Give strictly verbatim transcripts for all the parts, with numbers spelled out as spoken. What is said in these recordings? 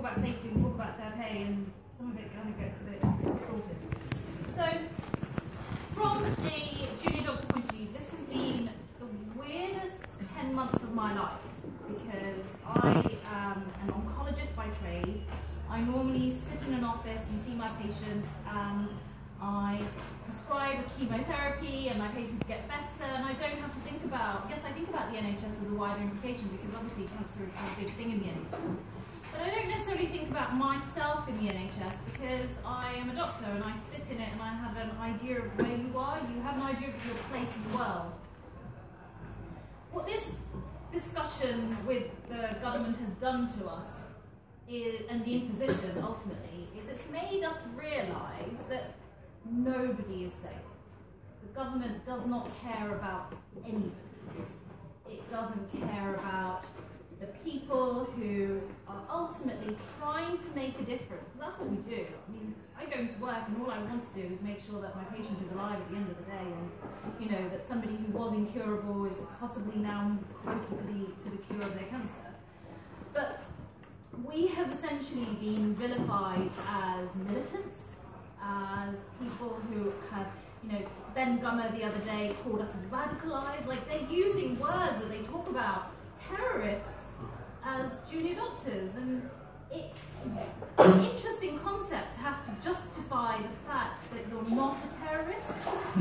about safety, we talk about fair pay, and some of it kind of gets a bit distorted. So, from a junior doctor point of view, this has been the weirdest ten months of my life, because I am an oncologist by trade. I normally sit in an office and see my patients, and I prescribe a chemotherapy and my patients get better, and I don't have to think about, yes, I think about the N H S as a wider implication, because obviously cancer is a big thing in the N H S. But I don't necessarily think about myself in the N H S, because I am a doctor and I sit in it and I have an idea of where you are. You have an idea of your place in the world. What this discussion with the government has done to us is, and the imposition ultimately, is it's made us realise that nobody is safe. The government does not care about anybody. It doesn't care about the people who are ultimately trying to make a difference, because that's what we do. I mean, I go into work and all I want to do is make sure that my patient is alive at the end of the day, and you know that somebody who was incurable is possibly now closer to the to the cure of their cancer. But we have essentially been vilified as militants, as people who have, you know, Ben Gummer the other day called us radicalised. Like, they're using words that they talk about terrorists as junior doctors, and it's an interesting concept to have to justify the fact that you're not a terrorist,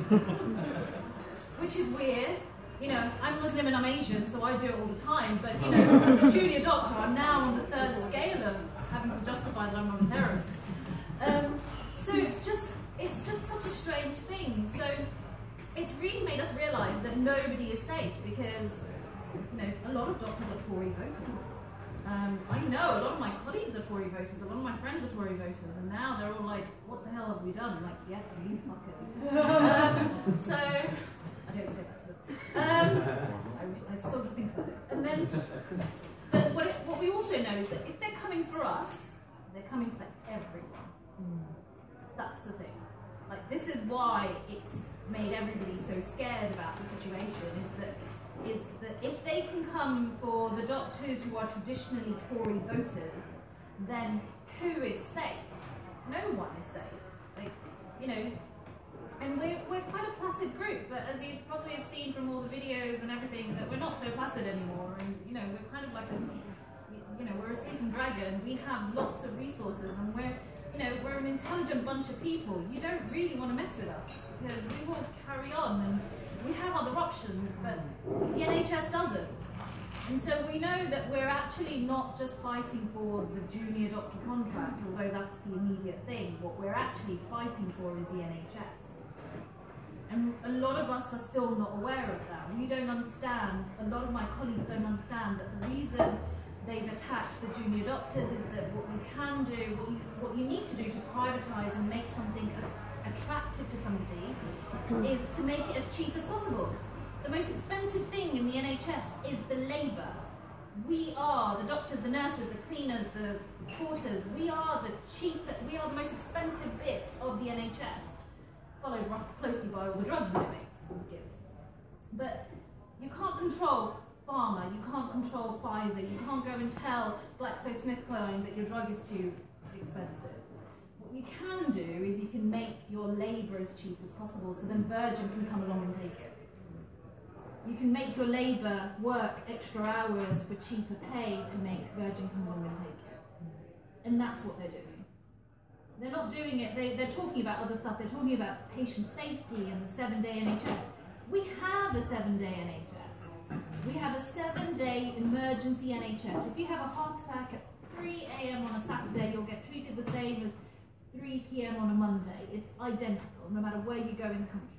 which is weird. You know, I'm Muslim and I'm Asian, so I do it all the time, but you know, as a junior doctor, I'm now on the third scale of having to justify that I'm not a terrorist. Um, so it's just, it's just such a strange thing. So it's really made us realise that nobody is safe, because you know, a lot of doctors are Tory voters. Um, I know a lot of my colleagues are Tory voters, a lot of my friends are Tory voters, and now they're all like, what the hell have we done? I'm like, yes, you fuckers. um, so, I don't say that to them. Um, I, I sort of think about it. And then, but what, it, what we also know is that if they're coming for us, they're coming for everyone. Mm. That's the thing. Like, this is why it's made everybody so scared about the situation, is that is that if they can come for the doctors who are traditionally Tory voters, then who is safe? No one is safe. Like, you know, and we're, we're quite a placid group, but as you probably have seen from all the videos and everything, that we're not so placid anymore, and you know, we're kind of like a, you know, we're a sleeping dragon. We have lots of resources, and we're, you know, we're an intelligent bunch of people. You don't really want to mess with us, because we will carry on, and we have other options, but the N H S doesn't. And so we know that we're actually not just fighting for the junior doctor contract, although that's the immediate thing. What we're actually fighting for is the N H S. And a lot of us are still not aware of that. We don't understand, a lot of my colleagues don't understand that the reason they've attacked the junior doctors is that what we can do, what you, what you need to do to privatise and make something attractive to somebody is to make it as cheap as possible. The most expensive thing in the N H S is the labour. We are, the doctors, the nurses, the cleaners, the porters, we are the cheap, we are the most expensive bit of the N H S, followed closely by all the drugs that it makes and gives. But you can't control pharma, you can't control Pfizer, you can't go and tell GlaxoSmithKline that your drug is too expensive. What you can do is you can make your labour as cheap as possible, so then Virgin can come along and take it. You can make your labour work extra hours for cheaper pay to make Virgin come along and take it. And that's what they're doing. They're not doing it, they, they're talking about other stuff, they're talking about patient safety and the seven-day N H S. We have a seven-day N H S. We have a seven-day emergency N H S. If you have a heart attack at three A M on a Saturday, you'll get treated the same as three P M on a Monday. It's identical, no matter where you go in the country.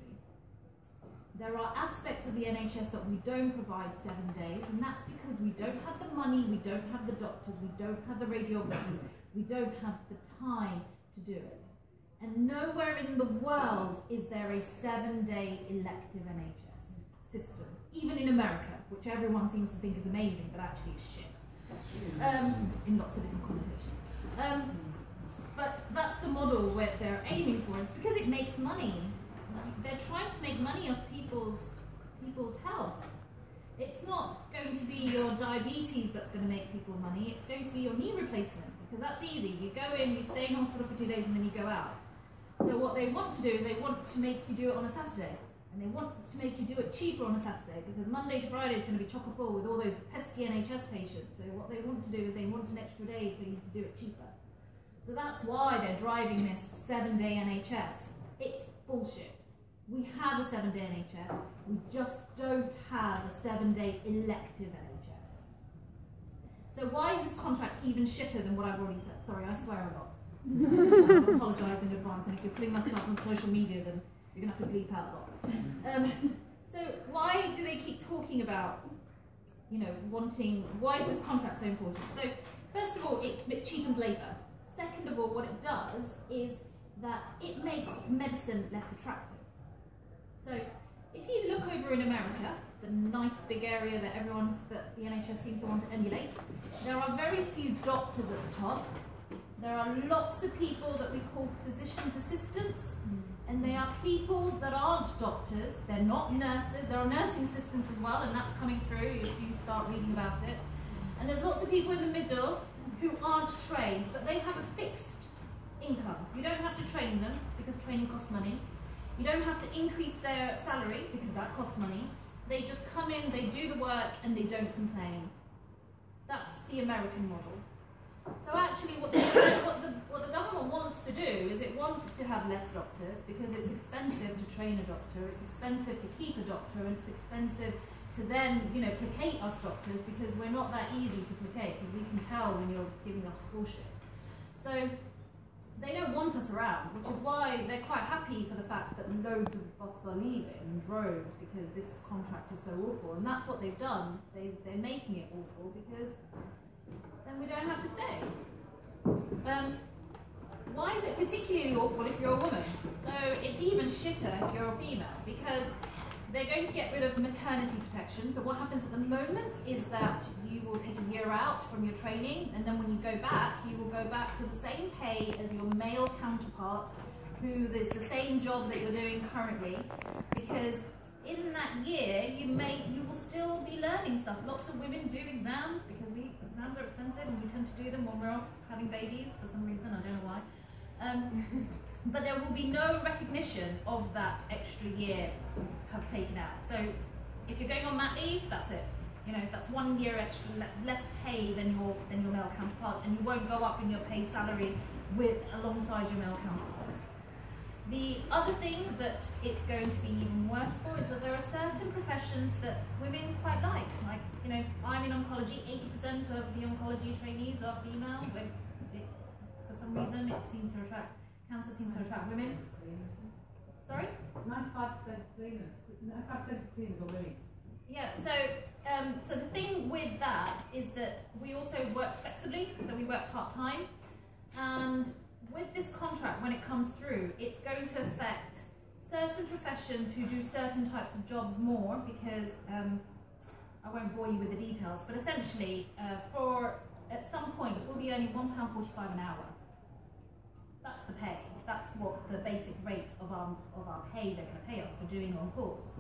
There are aspects of the N H S that we don't provide seven days, and that's because we don't have the money, we don't have the doctors, we don't have the radiographers, we don't have the time to do it. And nowhere in the world is there a seven-day elective N H S system, even in America, which everyone seems to think is amazing, but actually is shit, um, in lots of different connotations. Um, but that's the model where they're aiming for. It's because it makes money. They're trying to make money off people's people's health. It's not going to be your diabetes that's going to make people money, it's going to be your knee replacement, because that's easy. You go in, you stay in hospital for two days and then you go out. So what they want to do is they want to make you do it on a Saturday. And they want to make you do it cheaper on a Saturday, because Monday to Friday is going to be chock full with all those pesky N H S patients. So what they want to do is they want an extra day for you to do it cheaper. So that's why they're driving this seven-day N H S. It's bullshit. We have a seven-day N H S. We just don't have a seven-day elective N H S. So why is this contract even shitter than what I've already said? Sorry, I swear a lot. I apologise in advance, and if you're putting my stuff on social media, then you're going to have to bleep out a lot. Um, so why do they keep talking about, you know, wanting, why is this contract so important? So first of all, it, it cheapens labour. Second of all, what it does is that it makes medicine less attractive. So if you look over in America, the nice big area that everyone, that the N H S seems to want to emulate, there are very few doctors at the top. There are lots of people that we call physician's assistants, and they are people that aren't doctors, they're not nurses, there are nursing assistants as well, and that's coming through if you start reading about it. And there's lots of people in the middle who aren't trained, but they have a fixed income. You don't have to train them, because training costs money. You don't have to increase their salary, because that costs money. They just come in, they do the work, and they don't complain. That's the American model. So actually what the, what, the, what the government wants to do is it wants to have less doctors, because it's expensive to train a doctor, it's expensive to keep a doctor, and it's expensive to then, you know, placate us doctors, because we're not that easy to placate, because we can tell when you're giving us bullshit. So they don't want us around, which is why they're quite happy for the fact that loads of us are leaving in droves, because this contract is so awful. And that's what they've done. They, they're making it awful because then we don't have to stay. Um, why is it particularly awful if you're a woman? So it's even shitter if you're a female, because they're going to get rid of maternity protection. So what happens at the moment is that you will take a year out from your training, and then when you go back, you will go back to the same pay as your male counterpart, who is the same job that you're doing currently, because in that year you may you will still be learning stuff. Lots of women do exams, because we exams are expensive and we tend to do them when we're off having babies for some reason, I don't know why. Um, but there will be no recognition of that extra year have taken out. So if you're going on mat leave, that's it. You know, that's one year extra le less pay than your than your male counterpart, and you won't go up in your pay salary with alongside your male counterparts. The other thing that it's going to be even worse for is that there are certain professions that women quite like. Like, you know, I'm in oncology, eighty percent of the oncology trainees are female, but it, for some reason it seems to attract, cancer seems to attract women. Sorry? ninety-five percent of cleaners. ninety-five percent of cleaners are women. Yeah, so um, so the thing with that is that we also work flexibly, so we work part-time, and with this contract, when it comes through, it's going to affect certain professions who do certain types of jobs more, because um, I won't bore you with the details, but essentially, uh, for at some point, we'll be earning one pound forty-five an hour. That's the pay. That's what the basic rate of our of our pay they're going to pay us for doing on calls.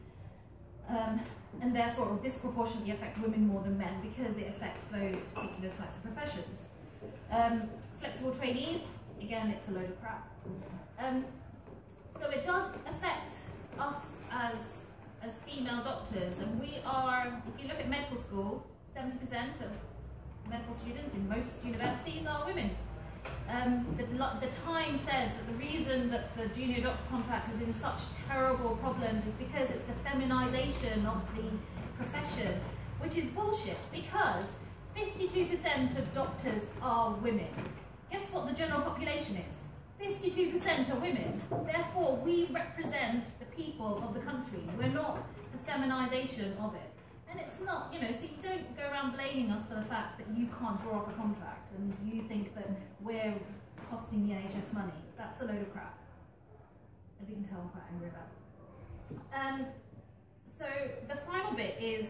Um, and therefore, it will disproportionately affect women more than men, because it affects those particular types of professions. Um, flexible trainees, again, it's a load of crap. Um, so it does affect us as as female doctors, and we are, if you look at medical school, seventy percent of medical students in most universities are women. Um, the, the Time says that the reason that the junior doctor contract is in such terrible problems is because it's the feminisation of the profession, which is bullshit, because fifty-two percent of doctors are women. Guess what the general population is? fifty-two percent are women. Therefore, we represent the people of the country. We're not the feminisation of it. And it's not, you know, so you don't go around blaming us for the fact that you can't draw up a contract and you think that we're costing the N H S money. That's a load of crap. As you can tell, I'm quite angry about it. Um, so the final bit is,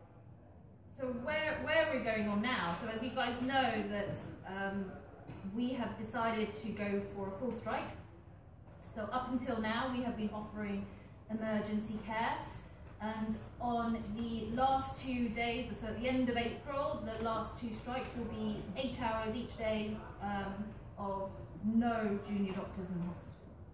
so where, where we're going on now. So as you guys know that um, we have decided to go for a full strike. So up until now we have been offering emergency care. And on the last two days, so at the end of April, the last two strikes will be eight hours each day um, of no junior doctors in hospital.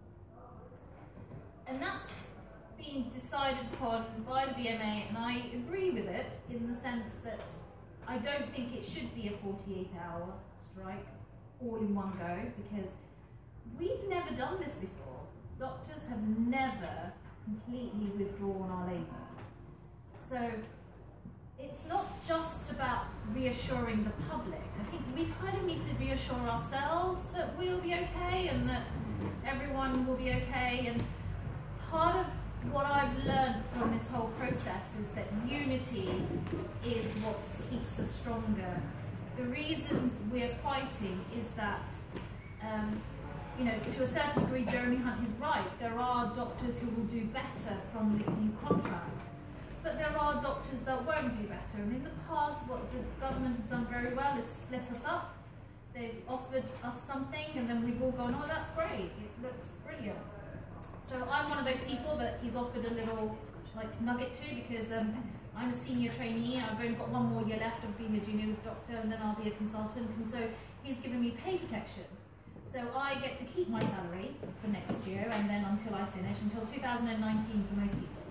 And that's been decided upon by the B M A, and I agree with it in the sense that I don't think it should be a forty-eight hour strike all in one go, because we've never done this before. Doctors have never completely withdrawn our labour. So it's not just about reassuring the public. I think we kind of need to reassure ourselves that we'll be okay and that everyone will be okay. And part of what I've learned from this whole process is that unity is what keeps us stronger. The reasons we're fighting is that, um, you know, to a certain degree, Jeremy Hunt is right. There are doctors who will do better from this new contract, but there are doctors that won't do better. And in the past, what the government has done very well is split us up. They've offered us something, and then we've all gone, oh, that's great, it looks brilliant. So I'm one of those people that he's offered a little like nugget to, because um, I'm a senior trainee. I've only got one more year left of being a junior doctor, and then I'll be a consultant. And so he's given me pay protection. So I get to keep my salary for next year, and then until I finish, until two thousand nineteen for most people.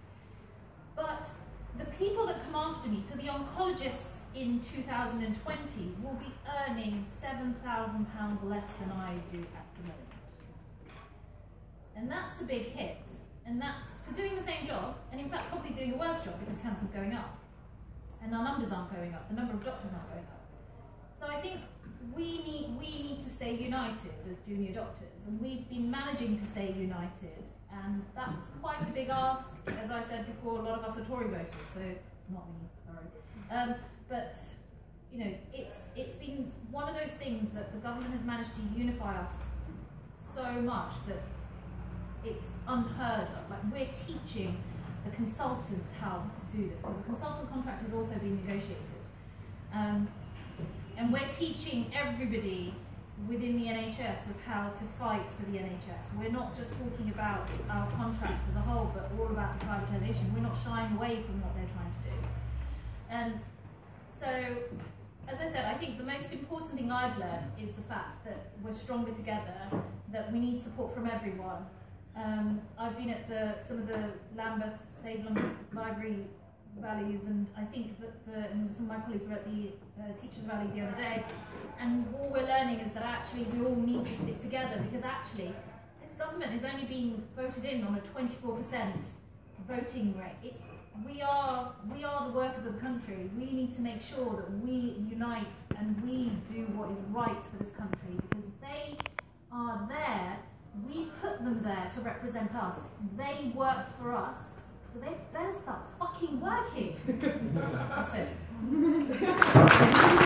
But the people that come after me, so the oncologists in two thousand twenty will be earning seven thousand pounds less than I do at the moment. And that's a big hit. And that's for doing the same job, and in fact probably doing a worse job, because cancer's going up. And our numbers aren't going up, the number of doctors aren't going up. So I think we need, we need to stay united as junior doctors, and we've been managing to stay united, and that's quite a big ask. As I said before, a lot of us are Tory voters, so not me, sorry. Um, but you know, it's, it's been one of those things that the government has managed to unify us so much that it's unheard of. Like, we're teaching the consultants how to do this, because the consultant contract has also been negotiated. Um, and we're teaching everybody within the N H S of how to fight for the N H S. We're not just talking about our contracts as a whole, but all about the privatisation. We're not shying away from what they're trying to do. And so, as I said, I think the most important thing I've learned is the fact that we're stronger together, that we need support from everyone. Um, I've been at the, some of the Lambeth, Salem Library rallies, and I think that the, and some of my colleagues were at the uh, Teachers' Rally the other day, and all we're learning is that actually we all need to stick together, because actually this government is only being voted in on a twenty-four percent voting rate. It's, we, are, we are the workers of the country. We need to make sure that we unite and we do what is right for this country, because they are there. We put them there to represent us. They work for us, so they better start fucking working. That's it.